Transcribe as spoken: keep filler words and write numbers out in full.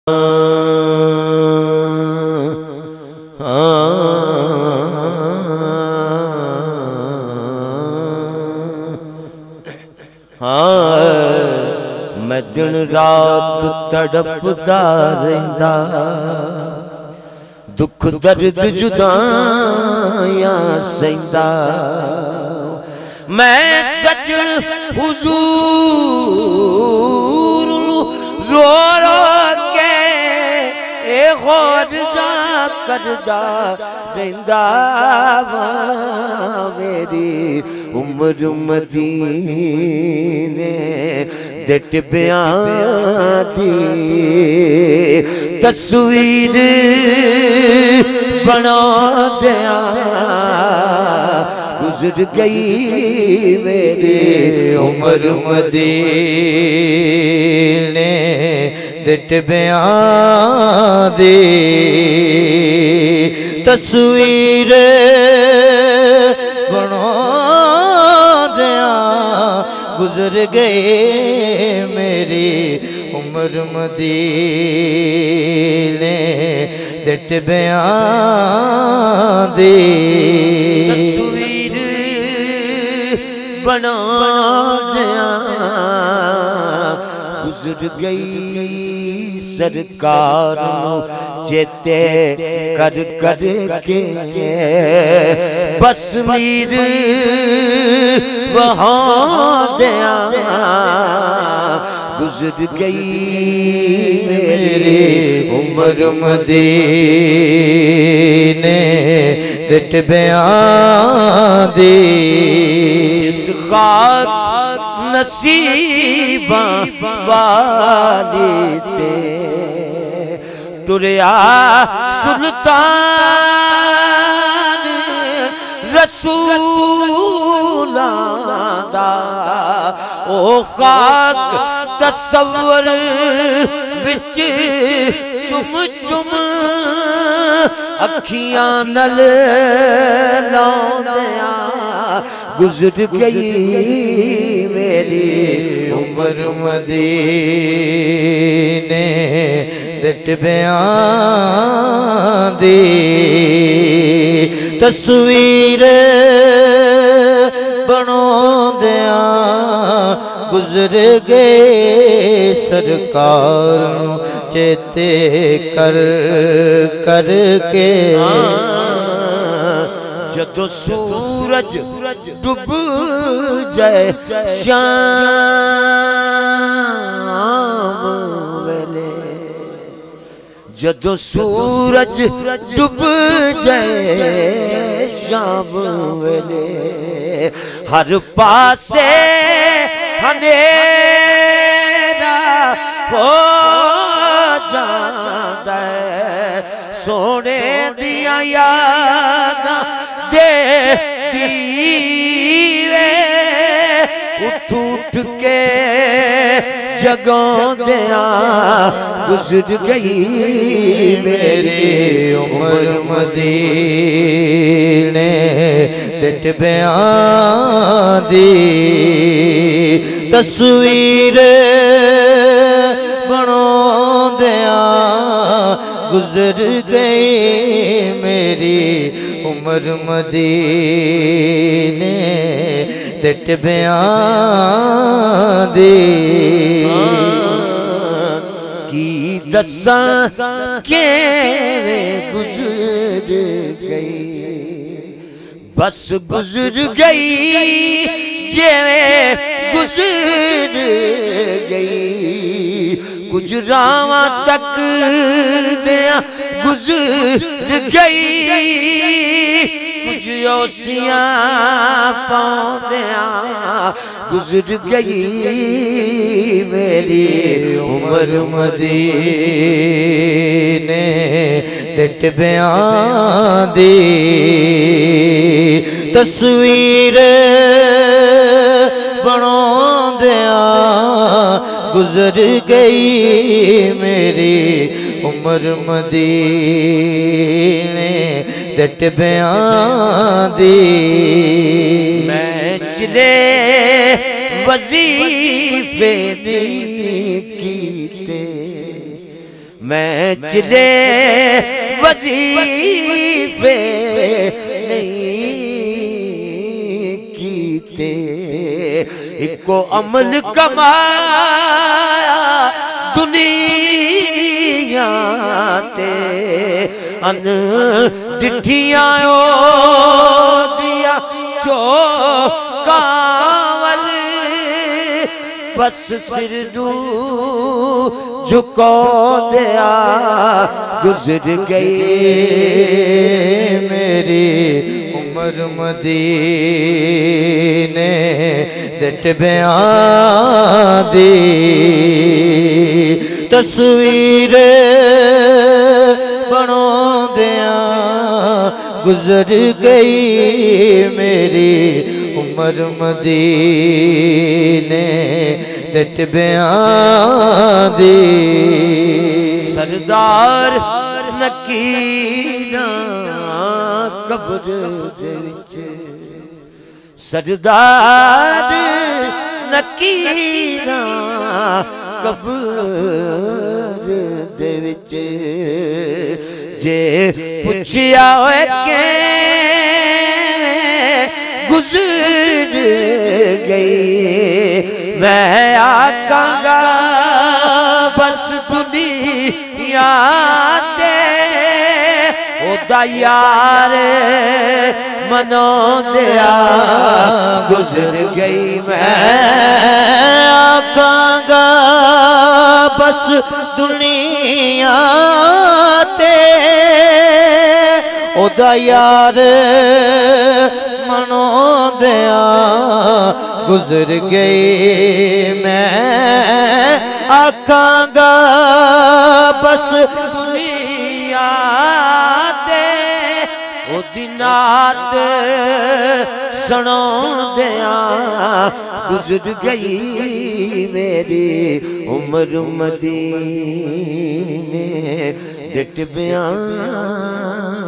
मैं दिन रात तड़पदा रहिंदा, दुख दर्द जुदाइयां सहिंदा। मैं सजण हुजूर रो रो के ए गौर जा करदा रहिंदा वा। मेरी उमर मदीने दे टिबियां दी तस्वीर बना दिया, गुजर गई मेरी उमर मदीने दे टिबियां दी तस्वीर बना दिया, गुजर गए मेरी उमर मदीने दे टिबियां दी तस्वीर बना दिया, गुजर गई सरकार चेते कर कर के बस मीर वहाँ दिया, गुजर गई मेरी उमर मदीने दे टिबियां दी। जिसका नसीबा वाली ते टुरिया सुल्तान रसूलां दा, ओ खाक तसव्वुर विच चुम चुम अखियां नल लाउंदियां, गुजर गई मेरी उमर मदीने दे टिबियां दी तस्वीर बनोंदियां, गुजर गए सरकार चेते कर कर के। जदों सूरज डूब जाए शाम वेले, जदों सूरज डूब जाए शाम वेले, हर पासे अंधेरा हो जाता है, सोने दिया यादां दे दीवे उठ उठ के जगाउंदियां, गुजर गई मेरी उमर मदीने दे टिबियां दी तस्वीर बनोंदियां, गुजर गई मेरी उमर मदीने दे टिबियां दी। की दसां केवें गुजर गई, बस गुजर गई जेवें गुजर गई, कुछ रावां तक दिया गुजर गई, कुछ ओसियां पाउंदियां गुजर गई मेरी उमर मदीने दे टिबियां दी तस्वीर बनोंदियां, गुजर गई मेरी उमर मदीने दे टिबियां दी। मैं चले वजीफे नहीं कीते, मैं चिले वजीफे नहीं कीते, इको अमल कमाया दुनिया ते, अन डिठिया दिया चौकावल, बस सिर नू झुको दिया गुजर गई मेरी उमर मदीने दे टिबियां दी तस्वीर बनो दिया गुजर गई मेरी उमर मदीने दे टिबियां दी। सरदार नकीरा कब्र दे विच, सरदार नकीरा कब्र दे विच, जे पुछया होए के गुजर गई, मैं आकांगा बस दुनिया ते ओदा यार मनो दिया गुजर गई, मैं आकांगा बस दुनिया ते ओदा यार मनो दिया गुजर गई, मैं आकांगा बस दुनिया ते ओ दिनात सुनो दिया गुजर गई मेरी उमर मदीने दे टिबियां